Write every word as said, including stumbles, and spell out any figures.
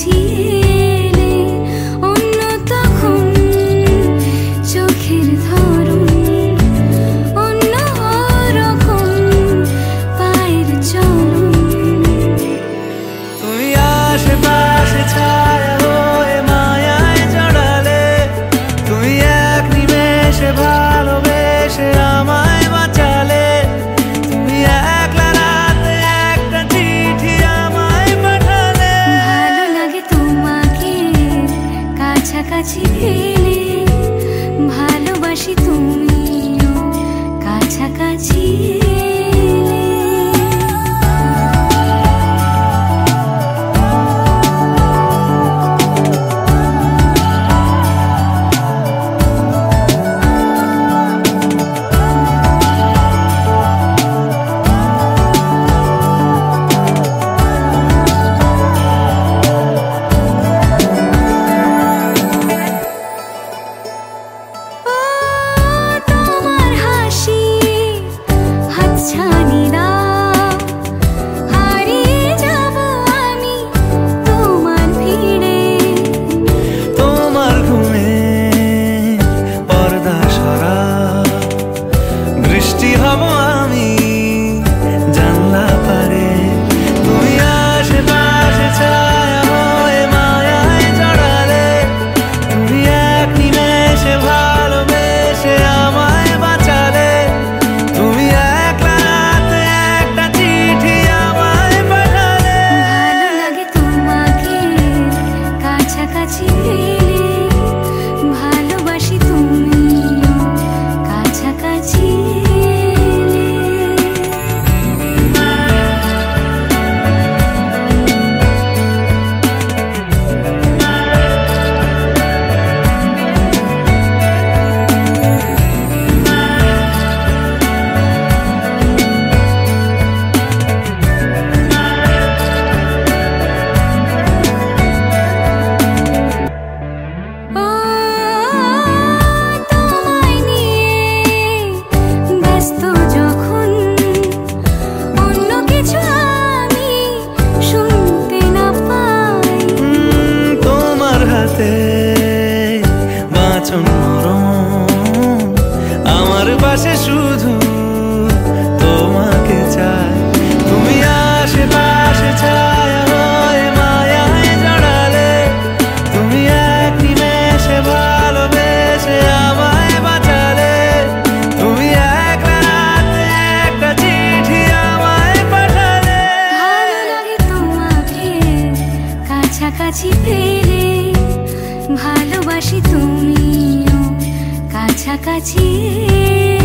কাছাকাছি এলে অন্য তখন চোখের ধরন অন্য রকম পায়ের চলন। তুমি আশেপাশে ছায়া হয়ে মায়ায় জড়ালে, তুমি এক নিমেষে ভালোবেসে আমায় বাঁচালে, তুমি একলা রাতে একটা চিঠি আমায় পাঠালে। ভালো লাগে তোমাকে কাছাকাছি পেলে, ভালোবাসি তুমিও কাছাকাছি এলে। ভালোবাসি তুমিও কাছাকাছি এলে। আমার পাশে শুধু তোমাকে চাই, তুমি আশেপাশে ছায়া হয়ে মায়ায় জড়ালে, তুমি এক নিমেষে ভালোবেসে আমায় বাঁচালে, তুমি একলা রাতে একটা চিঠি আমায় পাঠালে। ভালো লাগে তোমাকে কাছাকাছি পেলে, ভালোবাসি তুমিও কাছাকাছি।